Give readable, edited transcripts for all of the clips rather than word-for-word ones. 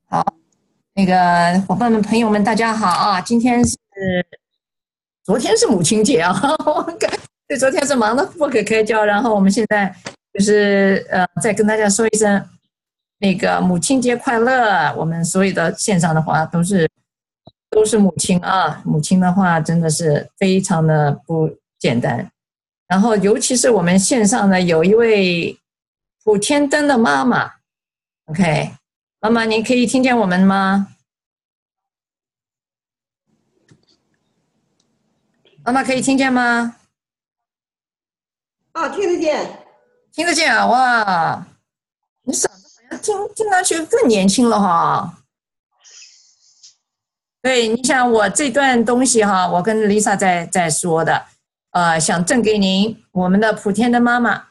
好，那个伙伴们、朋友们，大家好啊！昨天是母亲节啊，对，昨天是忙得不可开交，然后我们现在就是再跟大家说一声那个母亲节快乐。我们所有的线上的话都是母亲啊，母亲的话真的是非常的不简单。然后尤其是我们线上呢有一位普天灯的妈妈，OK，妈妈您可以听见我们吗？妈妈可以听见吗？ 啊，听得见。 听得见啊！哇，你嗓子好像听上去更年轻了哈。对，你想我这段东西哈，我跟 Lisa 在说的，想赠给您，我们的普天的妈妈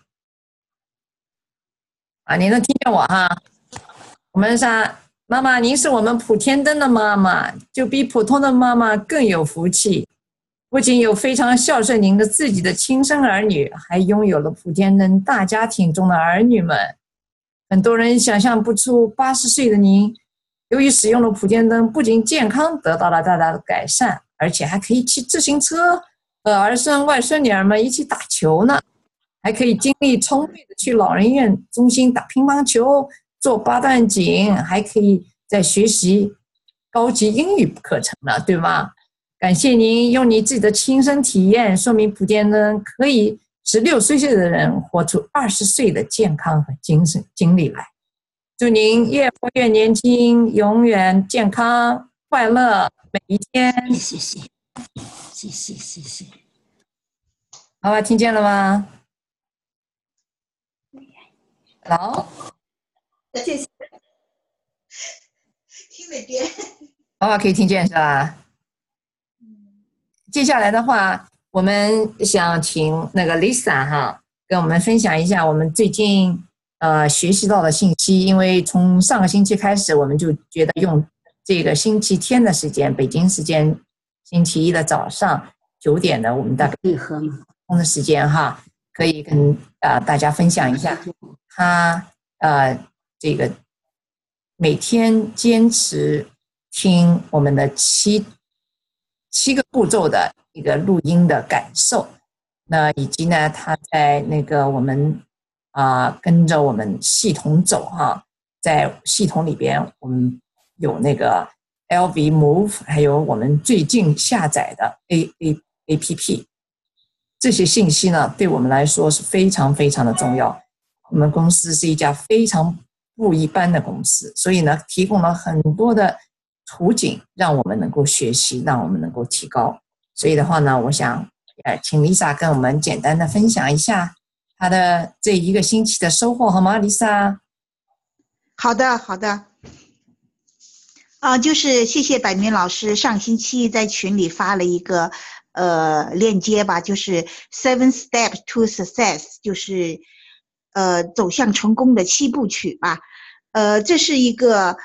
啊，您能听见我哈？我们说，妈妈，您是我们普天灯的妈妈，就比普通的妈妈更有福气。不仅有非常孝顺您的自己的亲生儿女，还拥有了普天灯大家庭中的儿女们。很多人想象不出80岁的您，由于使用了普天灯，不仅健康得到了大大的改善，而且还可以骑自行车，和儿孙外孙女儿们一起打球呢，还可以精力充沛的去老人院中心打乒乓球、做八段锦，还可以在学习高级英语课程呢，对吗？感谢您用你自己的亲身体验说明普天灯可以使60岁的人活出20岁的健康和精神精力来。祝您越活越年轻，永远健康快乐每一天。 谢谢，谢谢，谢谢。 好吧，听见了吗？Hello， 谢谢，听得见。 爸爸可以听见是吧？接下来的话，我们想请那个 Lisa 哈，跟我们分享一下我们最近学习到的信息。因为从上个星期开始，我们就觉得用这个星期天的时间，北京时间星期一的早上9点的，我们大概空的时间哈，可以跟大家分享一下他这个每天坚持听我们的七个步骤的一个录音的感受，那以及呢，他在那个我们跟着我们系统走哈，在系统里边我们有那个 LV Move， 还有我们最近下载的 APP， 这些信息呢，对我们来说是非常非常的重要。我们公司是一家非常不一般的公司，所以呢，提供了很多的途径，让我们能够学习，让我们能够提高。所以的话呢，我想请 Lisa 跟我们简单的分享一下她的这一个星期的收获，好吗 ，Lisa？ 好的，好的。就是谢谢百明老师上星期在群里发了一个链接吧，就是 Seven Steps to Success， 就是走向成功的7部曲吧。这是一个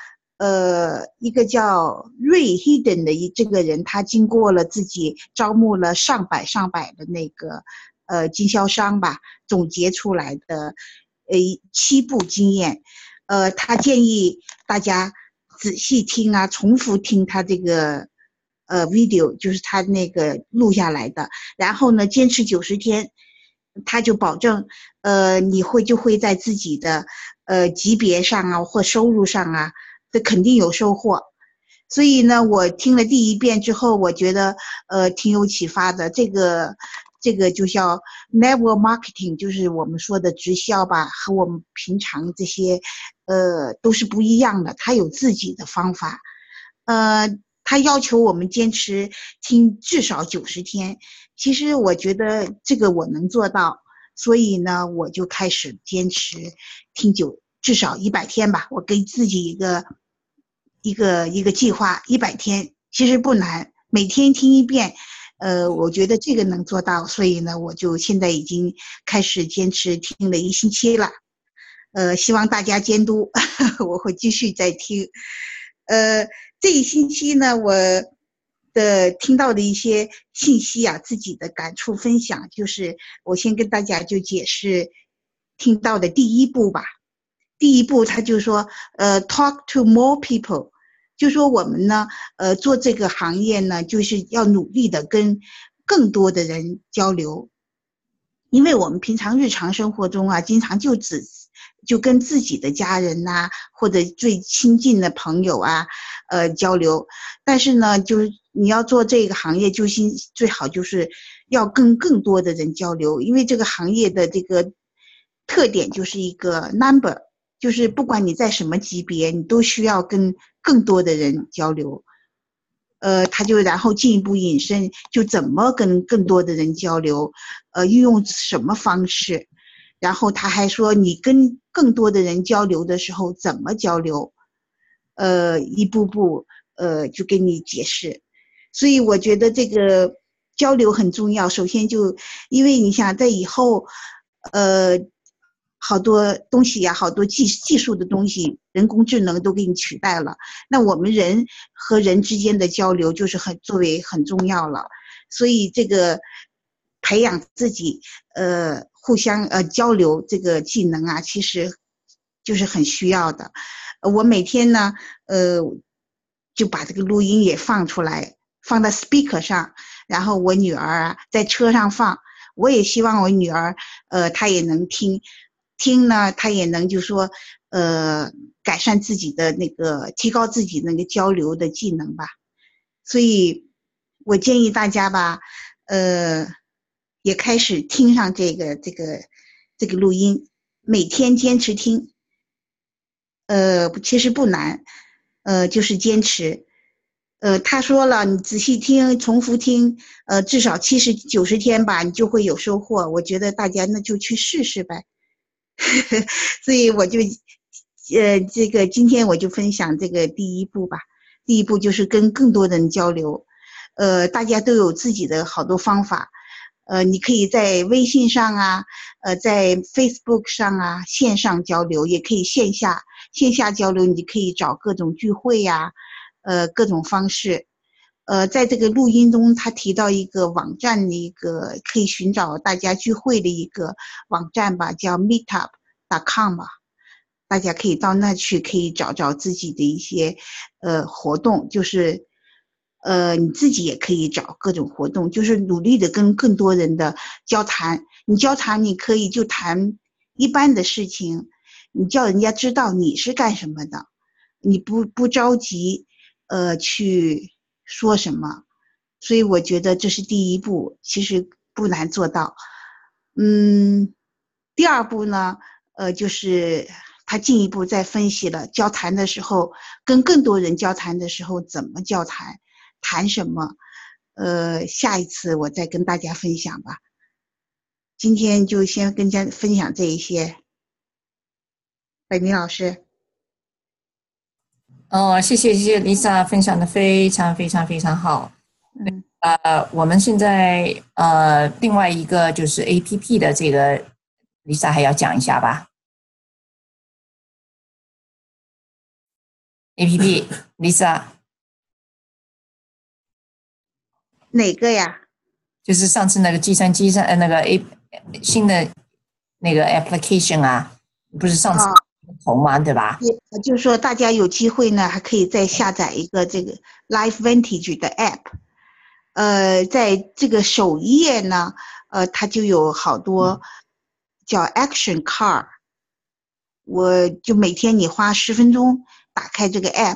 叫瑞 Hidden 的这个人，他经过了自己招募了上百的那个经销商吧，总结出来的7步经验。他建议大家仔细听啊，重复听他这个video， 就是他那个录下来的，然后呢坚持90天，他就保证你就会在自己的级别上啊或收入上啊，这肯定有收获。所以呢，我听了第1遍之后，我觉得挺有启发的。这个就叫 network marketing， 就是我们说的直销吧，和我们平常这些都是不一样的，它有自己的方法。他要求我们坚持听至少90天，其实我觉得这个我能做到，所以呢，我就开始坚持听至少100天吧，我给自己一个计划，100天其实不难，每天听1遍。我觉得这个能做到，所以呢，我就现在已经开始坚持听了1星期了。希望大家监督，我会继续再听。这1星期呢，我听到的一些信息啊，自己的感触分享，就是我先跟大家就解释听到的第1步吧。 第一步他就说talk to more people， 就说我们呢做这个行业呢，就是要努力的跟更多的人交流，因为我们平常日常生活中啊，经常就跟自己的家人呐，或者最亲近的朋友啊交流，但是呢就是你要做这个行业，最好就是要跟更多的人交流，因为这个行业的这个特点就是一个 number， 就是不管你在什么级别，你都需要跟更多的人交流。他就然后进一步引申，就怎么跟更多的人交流，运用什么方式，然后他还说你跟更多的人交流的时候怎么交流，一步步就给你解释。所以我觉得这个交流很重要。首先就因为你想在以后，好多东西呀，好多技术的东西，人工智能都给你取代了。那我们人和人之间的交流就是作为很重要了。所以这个培养自己互相交流这个技能啊，其实就是很需要的。我每天呢就把这个录音也放出来，放到 speaker 上，然后我女儿啊在车上放，我也希望我女儿她也能听呢，她也能就说改善自己的那个提高自己那个交流的技能吧。所以我建议大家吧也开始听上这个录音，每天坚持听。其实不难，就是坚持。他说了，你仔细听，重复听，至少70、90天吧，你就会有收获。我觉得大家那就去试试呗。所以我就，这个今天我就分享这个第一步吧。第一步就是跟更多人交流，大家都有自己的好多方法。你可以在微信上啊，在 Facebook 上啊，线上交流，也可以线下交流，你可以找各种聚会呀，各种方式。在这个录音中，他提到一个网站的一个可以寻找大家聚会的一个网站吧，叫 meetup.com 吧，大家可以到那去，可以找自己的一些活动，就是你自己也可以找各种活动，就是努力的跟更多人的交谈。你交谈，你可以就谈一般的事情，你叫人家知道你是干什么的，你不着急去说什么。所以我觉得这是第一步，其实不难做到。第二步呢，就是他进一步再分析了交谈的时候，跟更多人交谈的时候怎么交谈，谈什么。下一次我再跟大家分享吧。今天就先跟大家分享这一些。北明老师。 哦，谢谢 Lisa 分享的非常非常非常好。我们现在另外一个就是 APP 的这个 Lisa 还要讲一下吧。APP Lisa 哪个呀？ 就是上次那个计算机上那个新的那个 application 啊，不是上次投吗？对吧？ 就是说大家有机会呢，还可以再下载一个这个 Life Vantage 的 app。在这个首页呢，它就有好多叫 Action Card。我就每天你花10分钟打开这个 app，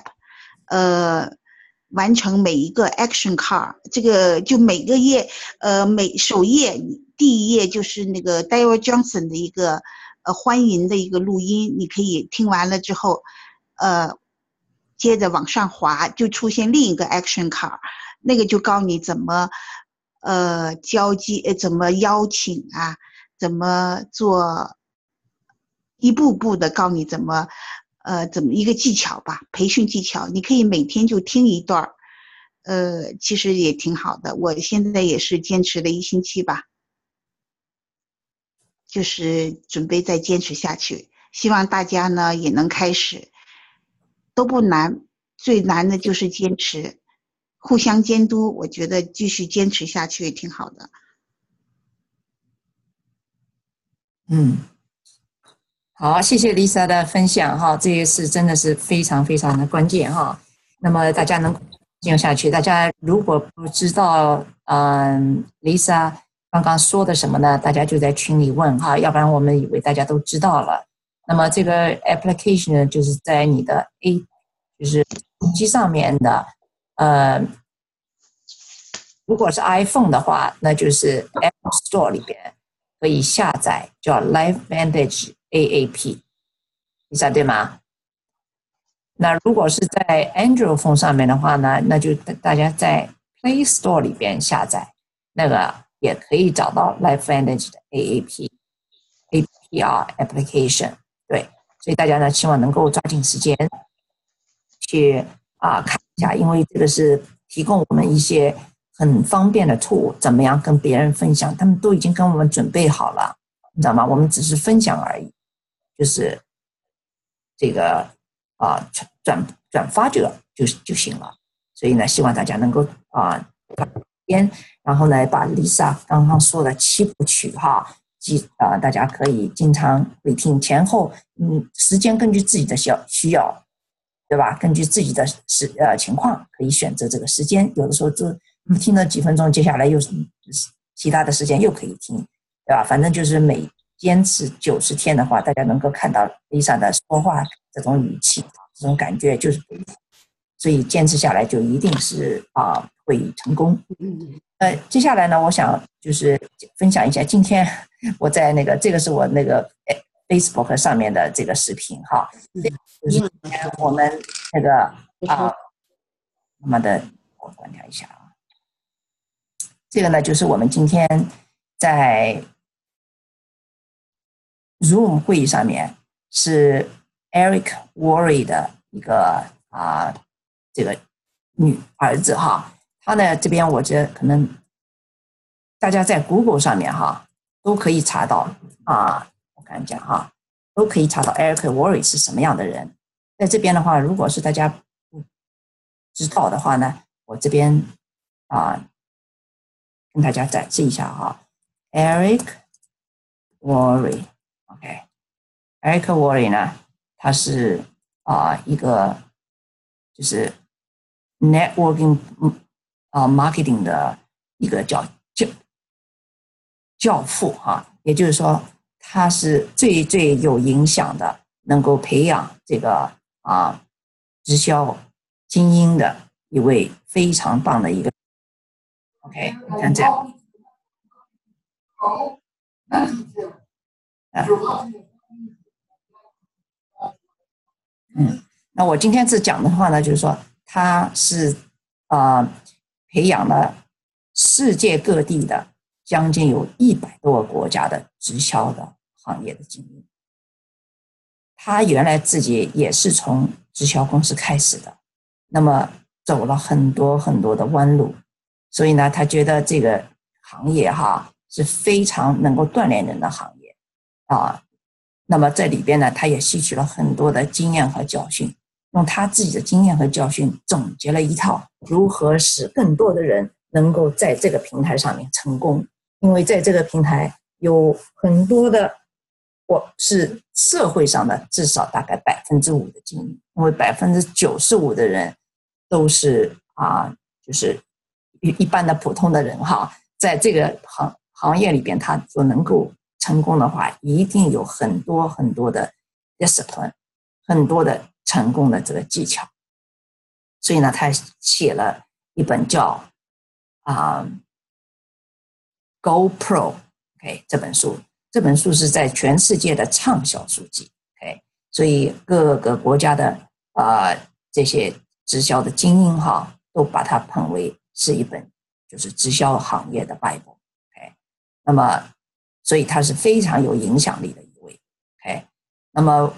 完成每一个 Action Card。这个就每个页，首页第一页就是那个 David Johnson 的一个欢迎的一个录音，你可以听完了之后，接着往上滑就出现另一个 Action Card， 那个就告诉你怎么交际，怎么邀请啊，怎么做，一步步的告诉你怎么一个技巧吧，培训技巧，你可以每天就听一段，其实也挺好的。我现在也是坚持了1星期吧，就是准备再坚持下去。希望大家呢也能开始，都不难，最难的就是坚持，互相监督，我觉得继续坚持下去也挺好的。 好，谢谢 Lisa 的分享哈，这个是真的是非常非常的关键哈。那么大家能进入下去，大家如果不知道Lisa 刚刚说的什么呢，大家就在群里问哈，要不然我们以为大家都知道了。那么这个 application 呢，就是在你的就是手机上面的如果是 iPhone 的话，那就是 Apple Store 里边可以下载，叫 LifeVantage AAP， 你猜对吗？那如果是在 Android phone 上面的话呢，那就大家在 Play Store 里边下载，那个也可以找到 LifeVantage 的 APR application。对，所以大家呢，希望能够抓紧时间去看一下，因为这个是提供我们一些很方便的 tool， 怎么样跟别人分享，他们都已经跟我们准备好了，你知道吗？我们只是分享而已，就是这个转发就行了。所以呢，希望大家能够然后呢，把 Lisa 刚刚说的7部曲哈，大家可以经常会听，前后时间根据自己的需要，对吧？根据自己的情况可以选择这个时间，有的时候就听了几分钟，接下来又是其他的时间又可以听，对吧？反正就是每坚持90天的话，大家能够看到 Lisa 的说话这种语气，这种感觉就是不一样，所以坚持下来就一定是会成功。接下来呢，我想就是分享一下，今天我在这个是我Facebook 上面的这个视频哈，就是我们慢慢的我关掉一下啊，这个呢就是我们今天在 Zoom 会议上面是 Eric Worre 的一个这个女儿子哈，他呢这边我觉得可能大家在 Google 上面哈都可以查到我看一下哈，都可以查到 Eric Worre 是什么样的人。在这边的话，如果是大家不知道的话呢，我这边跟大家展示一下哈 ，Eric Worre。OK，Eric Worre 呢，他是一个就是 networking marketing 的一个教父哈，也就是说他是最有影响的，能够培养这个直销精英的一位非常棒的一个 OK， 你看这样那我今天是讲的话呢，就是说他是培养了世界各地的将近有100多个国家的直销的行业的精英。他原来自己也是从直销公司开始的，那么走了很多很多的弯路，所以呢，他觉得这个行业是非常能够锻炼人的行业那么这里边呢，他也吸取了很多的经验和教训，用他自己的经验和教训总结了一套如何使更多的人能够在这个平台上面成功。因为在这个平台有很多的是社会上的至少大概5%的精英，因为95%的人都是就是一般的普通的人在这个行业里边，他所能够成功的话，一定有很多很多的 discipline， 很多的成功的这个技巧。所以呢，他写了一本叫Go Pro OK 这本书是在全世界的畅销书籍 OK， 所以各个国家的这些直销的精英都把它捧为是一本就是直销行业的 Bible OK， 那么所以他是非常有影响力的一位 OK， 那么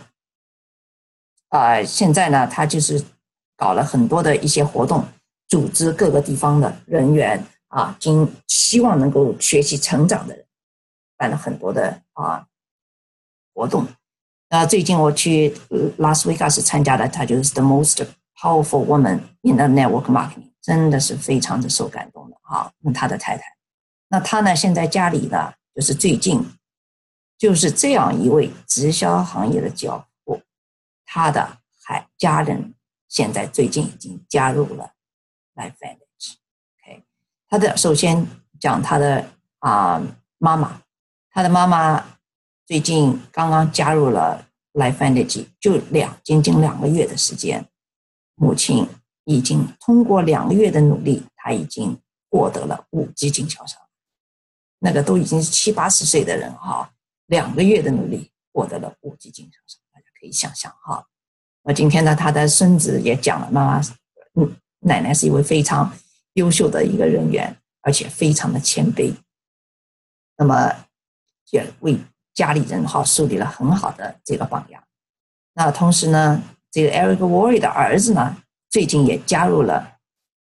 现在呢，他就是搞了很多的一些活动，组织各个地方的人员希望能够学习成长的人，办了很多的活动。最近我去拉斯维加斯参加的，他就是 The Most Powerful Woman in the Network Marketing， 真的是非常的受感动的跟他的太太。那他呢，现在家里呢，就是最近就是这样一位直销行业的教父，他的家人现在最近已经加入了 LifeVantage。他的首先讲他的妈妈，他的妈妈最近刚刚加入了 LifeVantage， 就仅仅2个月的时间，母亲已经通过2个月的努力，他已经获得了5级经销商，那个都已经是70、80岁的人哈，2个月的努力获得了5级经销商，大家可以想象哈。那今天呢，他的孙子也讲了，妈妈奶奶是一位非常优秀的一个人员，而且非常的谦卑，那么也为家里人树立了很好的这个榜样。那同时呢，这个 Eric Worre 的儿子呢，最近也加入了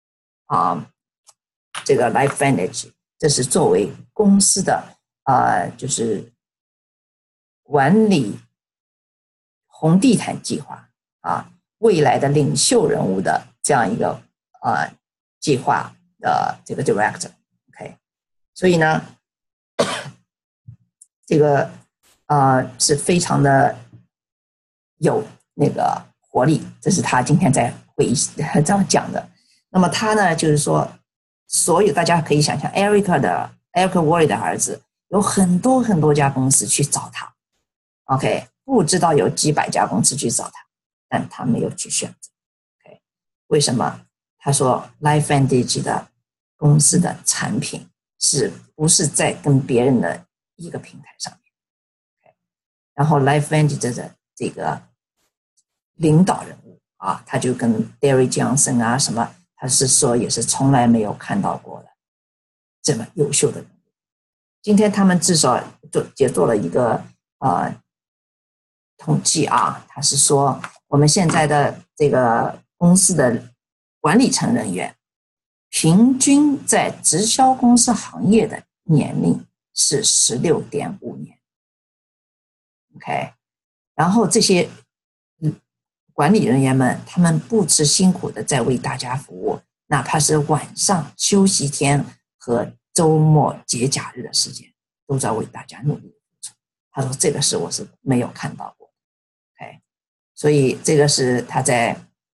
这个 LifeVantage， 这是作为公司的就是管理红地毯计划未来的领袖人物的这样一个计划的这个 director。OK， 所以呢，这个是非常的有那个活力，这是他今天在会议这样讲的。那么他呢，就是说，所有大家可以想象 Eric Worre 的儿子有很多很多家公司去找他 ，OK， 不知道有几百家公司去找他，但他没有去选择。OK， 为什么？他说 LifeVantage 的公司的产品是不是在跟别人的一个平台上面？ OK， 然后 LifeVantage 的这个领导人物他就跟 Derry Johnson 什么，他是说也是从来没有看到过的这么优秀的人物。今天他们至少也做了一个统计他是说我们现在的这个公司的管理层人员平均在直销公司行业的年龄是 16.5 年。 OK， 然后这些管理人员们，他们不辞辛苦的在为大家服务，哪怕是晚上休息天和周末节假日的时间，都在为大家努力付出。他说这个是我是没有看到过。 OK， 所以这个是他在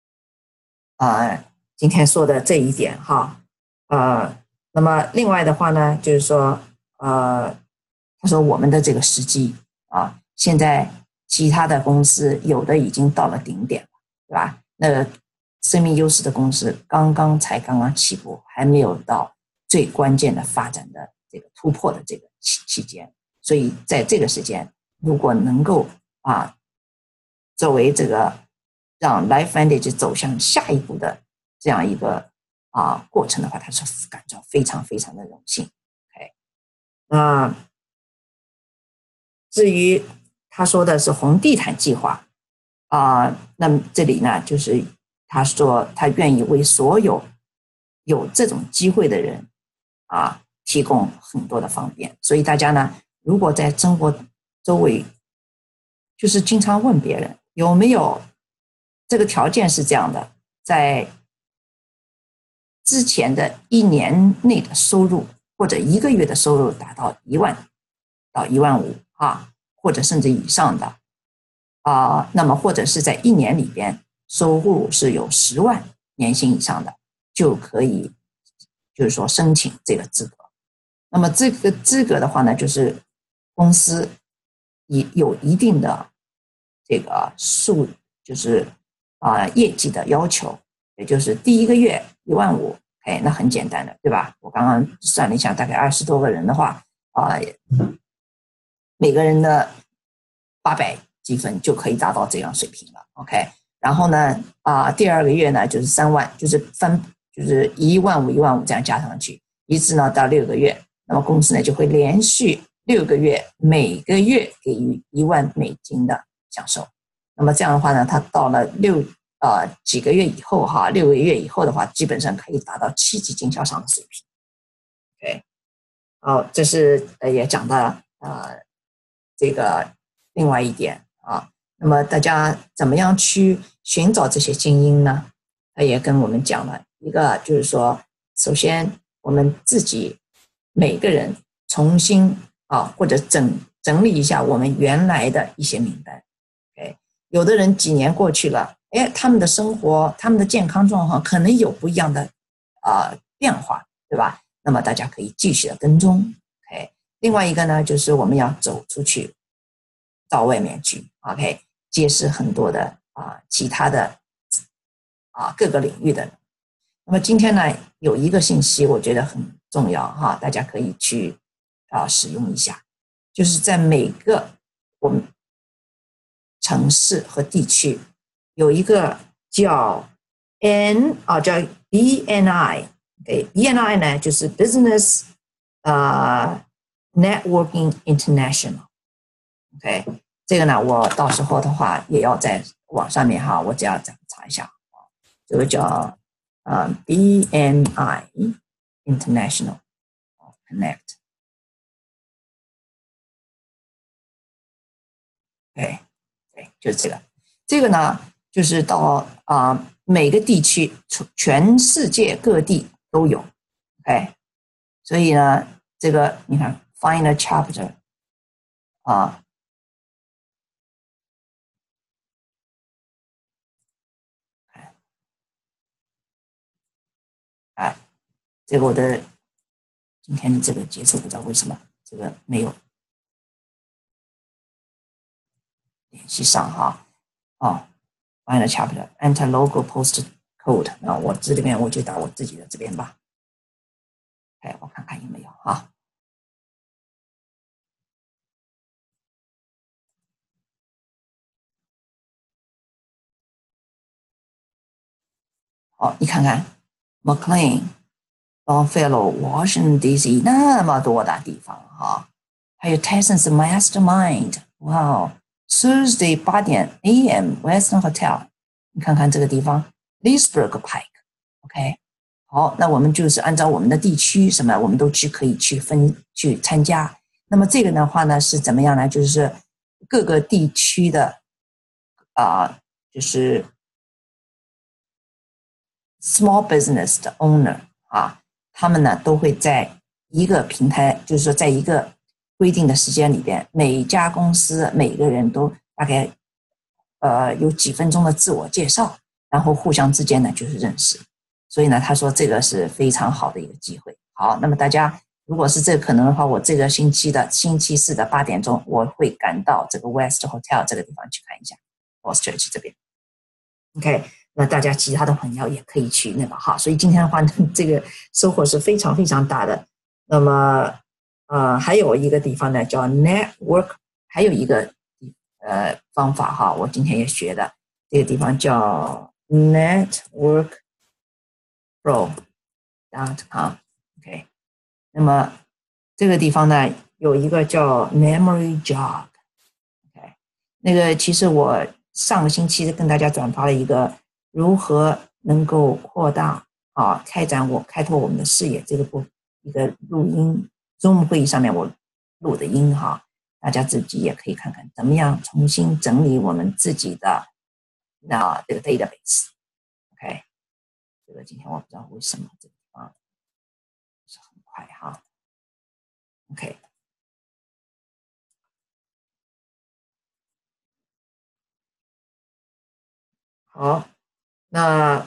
今天说的这一点那么另外的话呢，就是说他说我们的这个时机现在其他的公司有的已经到了顶点了，对吧？那个生命优势的公司刚刚起步，还没有到最关键的发展的这个突破的这个期间，所以在这个时间，如果能够作为这个让 LifeVantage 走向下一步的这样一个过程的话，他是感到非常非常的荣幸。 OK， 至于他说的是红地毯计划那么这里呢，就是他说他愿意为所有有这种机会的人提供很多的方便。所以大家呢，如果在生活周围就是经常问别人有没有这个条件是这样的，在之前的1年内的收入或者1个月的收入达到1万到1万5或者甚至以上的那么或者是在1年里边收入是有10万年薪以上的，就可以就是说申请这个资格。那么这个资格的话呢，就是公司有一定的这个就是业绩的要求，也就是第1个月1万5，那很简单的，对吧？我刚刚算了一下，大概20多个人的话每个人的800积分就可以达到这样水平了。 OK， 然后呢第2个月呢就是3万，就是1万5、1万5这样加上去，一直呢到6个月，那么公司呢就会连续6个月，每个月给予1万美金的享受。那么这样的话呢，他到了几个月以后6个月以后的话，基本上可以达到7级经销商的水平。 OK， 这是也讲到这个另外一点那么大家怎么样去寻找这些精英呢？他也跟我们讲了一个，就是说首先我们自己每个人重新或者整理一下我们原来的一些名单。OK， 有的人几年过去了，他们的生活、他们的健康状况可能有不一样的变化，对吧？那么大家可以继续的跟踪。OK， 另外一个呢，就是我们要走出去，到外面去。OK， 结识很多的其他的各个领域的人。那么今天呢，有一个信息我觉得很重要哈，大家可以去使用一下，就是在每个我们城市和地区有一个叫叫 BNI， 对 BNI 呢就是 Business Networking International。 OK， 这个呢我到时候的话也要在网上面哈，我只要查一下，这个叫BNI International Connect。 对，就是这个呢就是到每个地区全世界各地都有。 OK， 所以呢这个你看 Find a chapter 这个我的今天的这个节奏不知道为什么这个没有联系上哈。Find a chapter enter logo post code， 我这里面我就打我自己的这边吧。我看看有没有哈。你看看 McLean、Longfellow、Washington DC 那么多的地方哈，还有 Texas Mastermind， 哇 Thursday 8点 AM Western Hotel， 你看看这个地方 Leesburg Pike。 OK， 好，那我们就是按照我们的地区什么我们都可以去参加。那么这个的话呢是怎么样呢，就是各个地区的就是small business 的 owner 他们呢都会在一个平台，就是说在一个规定的时间里边，每一家公司每个人都大概有几分钟的自我介绍，然后互相之间呢就是认识。所以呢他说这个是非常好的一个机会。好，那么大家如果是这个可能的话，我这个星期四的8点钟我会赶到这个 West Hotel 这个地方去看一下 West Church 这边。 OK，那大家其他的朋友也可以去那个哈，所以今天的话这个收获是非常非常大的。那么还有一个地方呢叫 network， 还有一个方法哈，我今天也学的，这个地方叫 networkpro.com。 OK， 那么这个地方呢有一个叫 memory jog。 OK， 那个其实我上个星期跟大家转发了一个如何能够扩大开拓我们的视野这个一个录音 Zoom 会议上面我录的音哈，大家自己也可以看看怎么样重新整理我们自己的这个 database。 OK， 这个今天我不知道为什么这个地方不是很快哈。 OK，好，那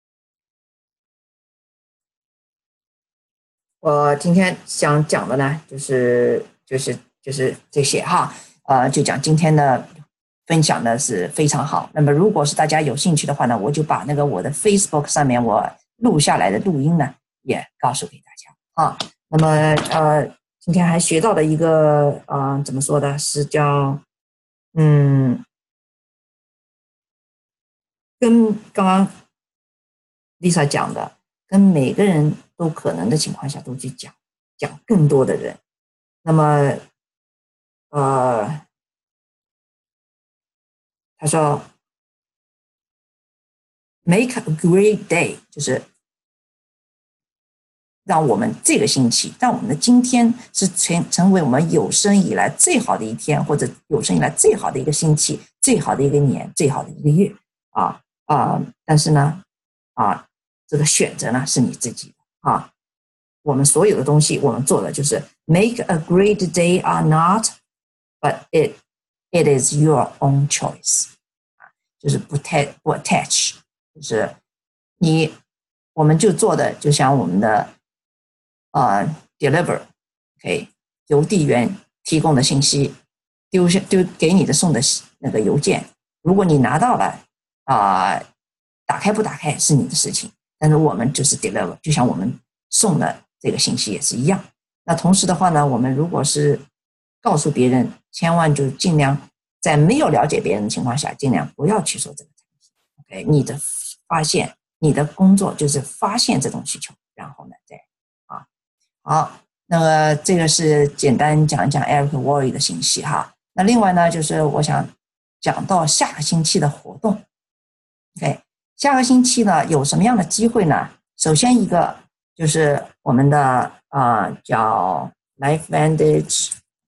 我今天想讲的呢，就是这些哈，就讲今天的分享呢是非常好。那么如果是大家有兴趣的话呢，我就把那个我的 Facebook 上面我录下来的录音呢也告诉给大家啊。那么今天还学到的一个怎么说的是叫跟刚刚 Lisa 讲的，跟每个人都可能的情况下都去讲更多的人。那么他说 make a great day， 就是让我们这个星期，让我们的今天是成为我们有生以来最好的一天，或者有生以来最好的一个星期，最好的一个年，最好的一个月但是呢这个选择呢是你自己的我们所有的东西我们做的就是 make a great day or not but it is your own choice， 就是不 attach， 就是我们就做的就像我们的deliver， 邮递员提供的信息丢给你的送的那个邮件，如果你拿到了打开不打开是你的事情，但是我们就是 deliver， 就像我们送的这个信息也是一样。那同时的话呢，我们如果是告诉别人，千万就尽量在没有了解别人的情况下，尽量不要去说这个产品。你的发现，你的工作就是发现这种需求，然后呢再好，那么这个是简单讲一讲 Eric Worre 的信息哈。那另外呢，就是我想讲到下个星期的活动。下个星期呢有什么样的机会呢？首先一个就是我们的叫 LifeVantage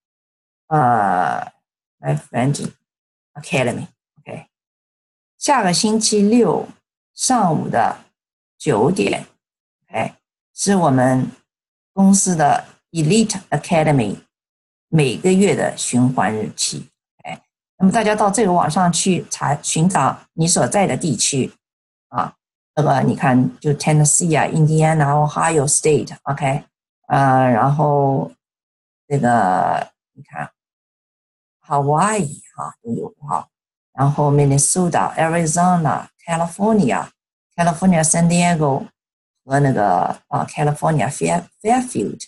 Academy， 下个星期六上午的9点，是我们公司的 Elite Academy 每个月的循环日期。那么大家到这个网上去寻找你所在的地区那个你看就 Tennessee、Indiana、Ohio State， 然后这个你看 Hawaii 都有然后 Minnesota、Arizona、California San Diego 和那个California Fairfield，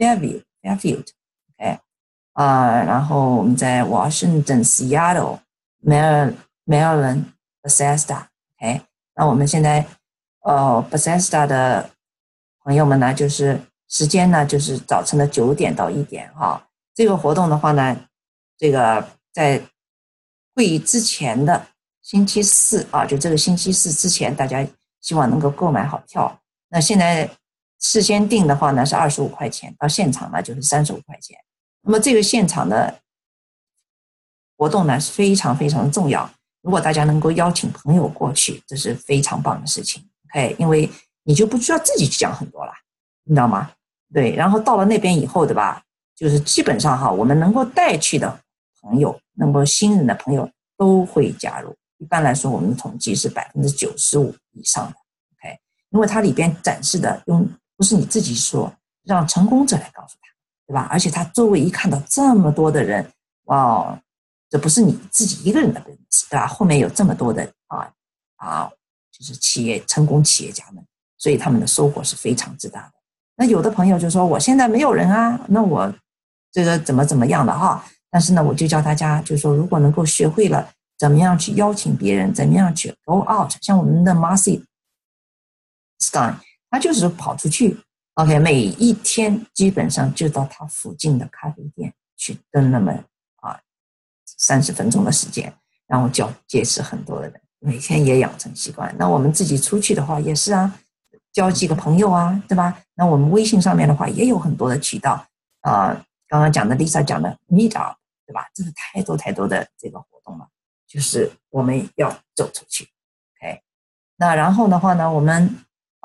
然后我们在 Washington Seattle、Maryland Bethesda， 那我们现在Bethesda 的朋友们呢，就是时间呢就是早晨的9点到1点这个活动的话呢，这个在会议之前的星期四就这个星期四之前，大家希望能够购买好票。那现在事先订的话呢是25块钱，到现场呢就是35块钱。那么这个现场的活动呢是非常非常重要，如果大家能够邀请朋友过去，这是非常棒的事情。因为你就不需要自己去讲很多了，你知道吗？对，然后到了那边以后，对吧？就是基本上我们能够带去的朋友，能够新人的朋友都会加入。一般来说，我们统计是95%以上的。因为它里边展示的不是你自己说，让成功者来告诉他，对吧？而且他周围一看到这么多的人，哇，这不是你自己一个人的本事，对吧？后面有这么多的就是成功企业家们，所以他们的收获是非常之大的。那有的朋友就说我现在没有人那我这个怎么样的但是呢，我就教大家，就是说如果能够学会了怎么样去邀请别人，怎么样去 go out， 像我们的 Marcy Stein， 他就是跑出去每一天基本上就到他附近的咖啡店去蹲那么30分钟的时间，然后结识很多的人，每天也养成习惯。那我们自己出去的话也是交几个朋友对吧？那我们微信上面的话也有很多的渠道刚刚讲的 Lisa 讲的 Meetup， 对吧？这是太多的这个活动了，就是我们要走出去。那然后的话呢，我们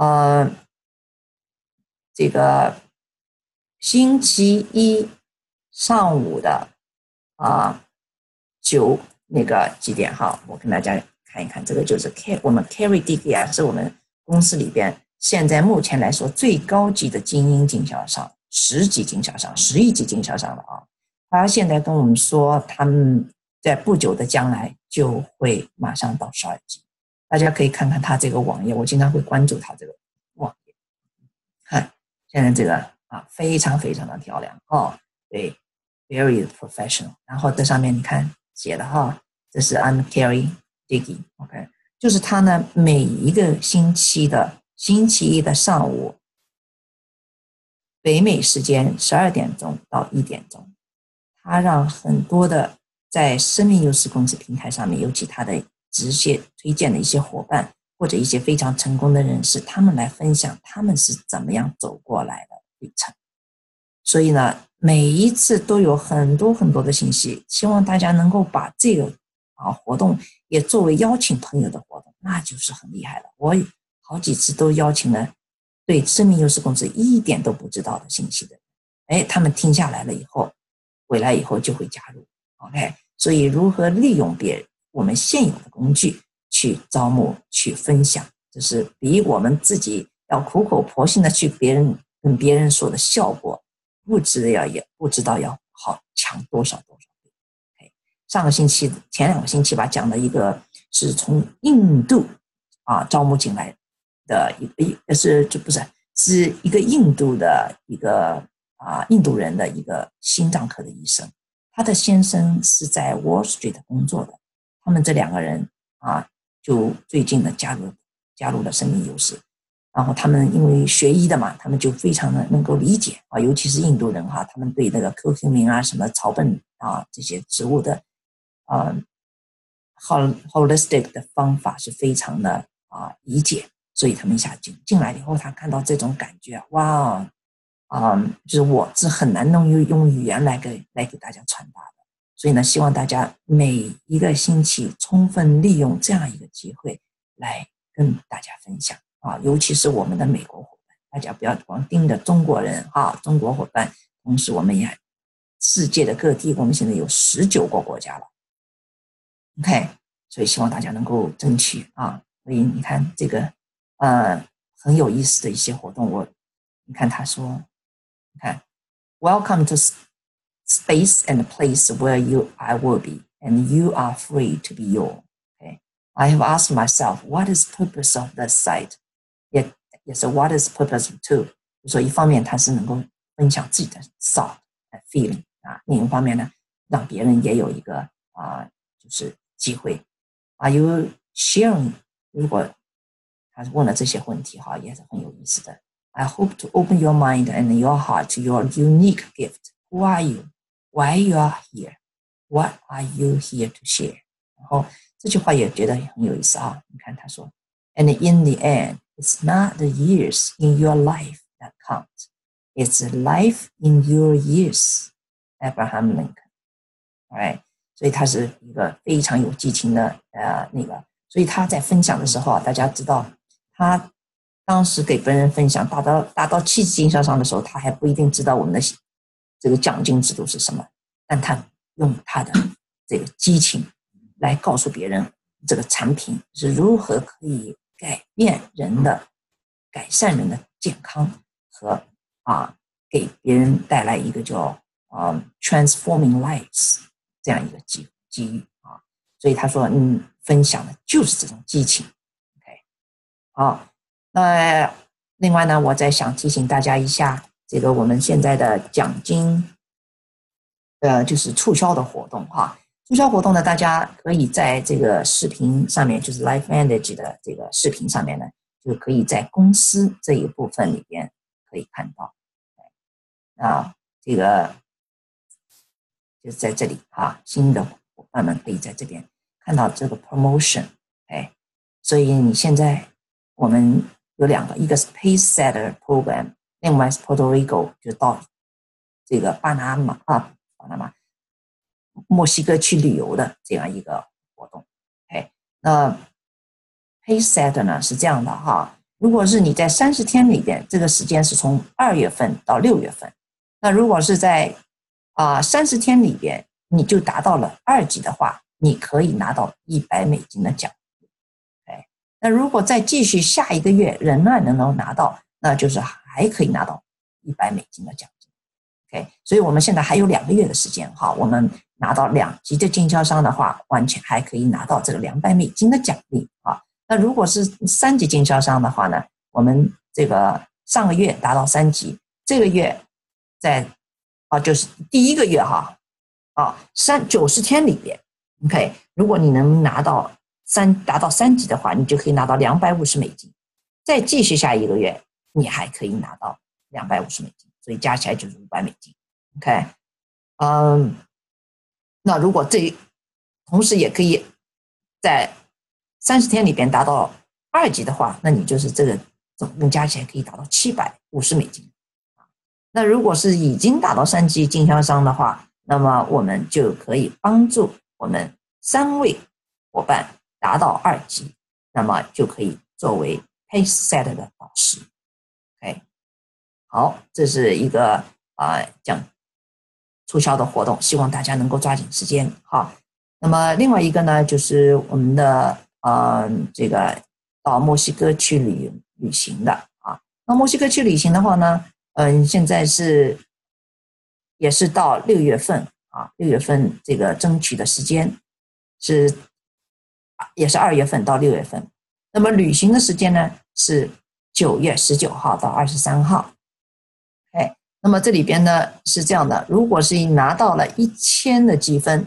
这个星期一上午的那个几点我跟大家看一看，这个就是我们 Carrie Dick 是我们公司里边现在目前来说最高级的精英经销商，10级经销商，10亿级经销商了他现在跟我们说他们在不久的将来就会马上到12级，大家可以看看他这个网页，我经常会关注他这个网页，看现在这个非常非常的漂亮对 very professional， 然后在上面你看写的这是 I'm Carrie Dick， 就是他呢每一个星期一的上午北美时间12点钟到1点钟，他让很多的在生命优势公司平台上面，尤其他的直接推荐的一些伙伴或者一些非常成功的人士，他们来分享他们是怎么样走过来的旅程。所以呢，每一次都有很多很多的信息，希望大家能够把这个活动也作为邀请朋友的活动，那就是很厉害了。我好几次都邀请了对生命优势公司一点都不知道的信息的人，他们听下来了以后，回来以后就会加入。 OK， 所以如何利用我们现有的工具去招募、去分享，这是比我们自己要苦口婆心的去跟别人说的效果，不知道要好强多少倍。前2个星期吧，讲的一个是从印度招募进来的是一个印度的一个印度人的一个心脏科的医生，他的先生是在 Wall Street 工作的，他们这2个人就最近的加入了生命优势，然后他们因为学医的嘛，他们就非常的能够理解尤其是印度人他们对那个 curcumin 什么草本这些植物的holistic 的方法是非常的理解，所以他们一下进来以后，他看到这种感觉，哇，就是我是很难用语言来给大家传达的。所以呢，希望大家每一个星期充分利用这样一个机会来跟大家分享尤其是我们的美国伙伴，大家不要光盯着中国人中国伙伴，同时我们也世界的各地，我们现在有19个国家了。OK， 所以希望大家能够争取所以你看这个很有意思的一些活动，你看他说，你看 Welcome to space and place where I will be, and you are free to be you. Okay, I have asked myself, what is purpose of this site? Yes, what is purpose too? 就说一方面他是能够分享自己的 thought and feeling 另一方面呢，让别人也有一个就是机会。Are you sharing？ 如果他问了这些问题也是很有意思的。I hope to open your mind and your heart to your unique gift. Who are you? Why you are here? What are you here to share? 然后这句话也觉得很有意思你看他说 And in the end, it's not the years in your life that count. It's life in your years. Abraham Lincoln. Alright, 所以他是一个非常有激情的所以他在分享的时候大家知道他当时给别人分享达到7级经销商的时候，他还不一定知道我们的这个奖金制度是什么，但他用他的这个激情来告诉别人这个产品是如何可以改善人的健康和给别人带来一个叫transforming lives 这样一个机遇所以他说分享的就是这种激情。 OK， 好，那另外呢，我再想提醒大家一下，这个我们现在的奖金就是促销的活动促销活动呢，大家可以在这个视频上面，就是 Life Manage 的这个视频上面呢，就可以在公司这一部分里边可以看到这个就是在这里新的伙伴们可以在这边看到这个 promotion。 所以你现在我们有2个，一个是 Pacesetter Program， 另外是 Puerto Rico， 就到这个巴拿马墨西哥去旅游的这样一个活动。那 Pacesetter 呢是这样的如果是你在30天里边，这个时间是从2月份到6月份，那如果是在30天里边你就达到了2级的话，你可以拿到$100的奖励。那如果再继续下一个月仍然能够拿到，那就是还可以拿到$100的奖金。所以我们现在还有2个月的时间我们拿到2级的经销商的话，完全还可以拿到这个$200的奖励那如果是3级经销商的话呢，我们这个上个月达到3级，这个月在就是第一个月90天里边，OK， 如果你能达到3级的话，你就可以拿到$250，再继续下一个月，你还可以拿到$250，所以加起来就是$500。OK， 那如果同时也可以在30天里边达到2级的话，那你就是这个总共加起来可以达到$750。那如果是已经达到3级经销商的话，那么我们就可以帮助我们3位伙伴达到2级，那么就可以作为 Pacesetter 的导师。OK， 好，这是一个促销的活动，希望大家能够抓紧时间哈。那么另外一个呢，就是我们的这个到墨西哥去旅行的啊。那墨西哥去旅行的话呢，现在也是到6月份啊，6月份这个争取的时间也是2月份到6月份。那么旅行的时间呢是9月19号到23号。那么这里边呢是这样的，如果是拿到了1000的积分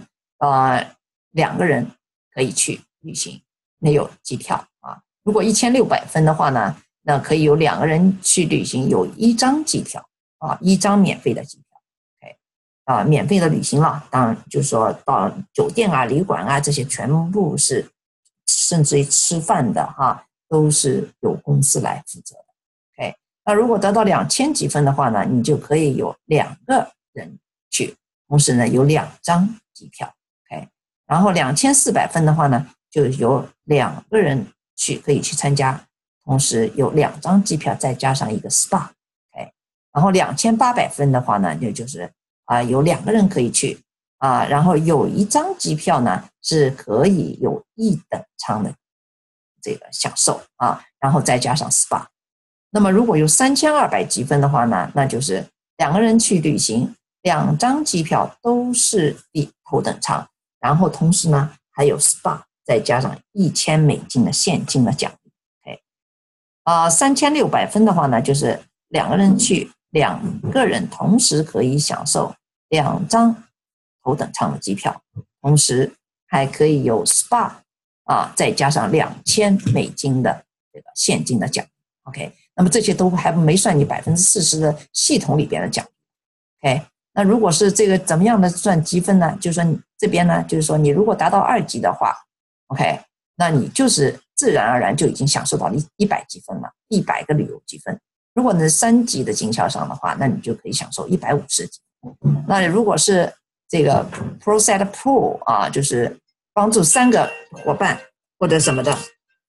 ，2个人可以去旅行，那有机票啊。如果1600分的话呢，那可以有2个人去旅行，有1张机票啊，1张免费的机票。免费的旅行了，当然就是说到酒店啊、旅馆啊这些全部是，甚至于吃饭的哈，都是由公司来负责的。那如果得到2000积分的话呢，你就可以有2个人去，同时呢有2张机票。然后2400分的话呢，就有2个人可以去参加，同时有2张机票再加上一个 SPA。然后2800分的话呢，就是有2个人可以去然后有1张机票呢是可以有1等舱的这个享受然后再加上 SPA。那么如果有3200积分的话呢，那就是2个人去旅行，2张机票都是头等舱，然后同时呢还有 SPA， 再加上$1000的现金的奖励。3600分的话呢，就是2个人去，2个人同时可以享受2张头等舱的机票，同时还可以有 SPA再加上$2000的这个现金的奖励。那么这些都还没算你40%的系统里边的奖励。那如果是这个怎么样的算积分呢？就是说你这边呢，就是说你如果达到2级的话那你就是自然而然就已经享受到100积分了，100个旅游积分。如果你是3级的经销商的话，那你就可以享受150积分。那如果是这个 ProSet Pro 就是帮助3个伙伴或者什么的。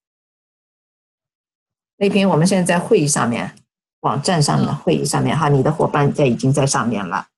那边我们现在在会议上面，网站上的会议上面你的伙伴已经在上面了。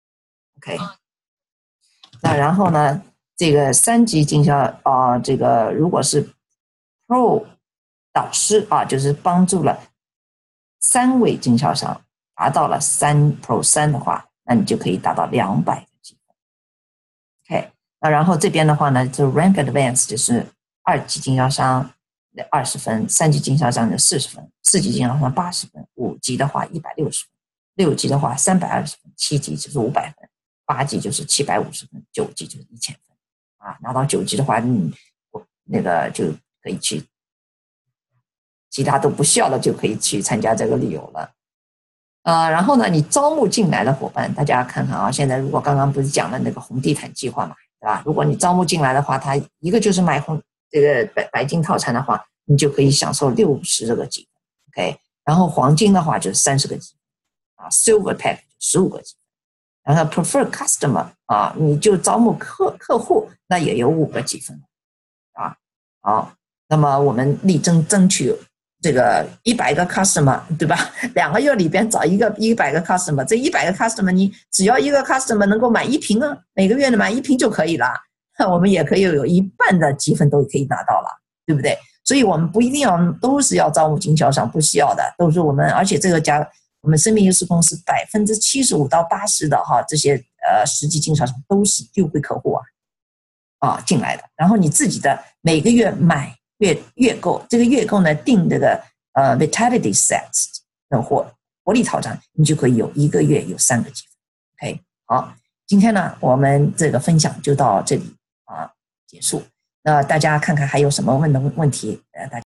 那然后呢，这个3级经销这个如果是 Pro 导师就是帮助了3位经销商达到了Pro 3的话，那你就可以达到200个积分。那然后这边的话呢，就 Rank Advance 就是2级经销商20分，3级经销商就40分，4级经销商80分，5级的话160分，6级的话320分，7级就是500分，8级就是750分，9级就是1000分拿到9级的话，那个就可以去，其他都不需要了，就可以去参加这个旅游了。然后呢，你招募进来的伙伴，大家看看现在如果刚刚不是讲了那个红地毯计划嘛，对吧？如果你招募进来的话，他一个就是买这个白金套餐的话，你就可以享受60个积分。然后黄金的话就是30个积分Silver Pack 15个积分，然后 Prefer Customer 你就招募客户，那也有5个积分好，那么我们力争取这个100个 customer， 对吧？2个月里边找一个100个 customer， 这100个 customer 你只要一个 customer 能够买1瓶每个月的买1瓶就可以了，我们也可以有1半的积分都可以拿到了，对不对？所以我们不一定都是要招募经销商，不需要的，都是我们，而且这个我们生命优势公司75%到80%的这些实际经销商都是优惠客户进来的，然后你自己的每个月买月购，这个月购呢订这个Vitality Sets 的活力套餐，你就可以有1个月有3个积分。好，今天呢我们这个分享就到这里结束。那大家看看还有什么问题大家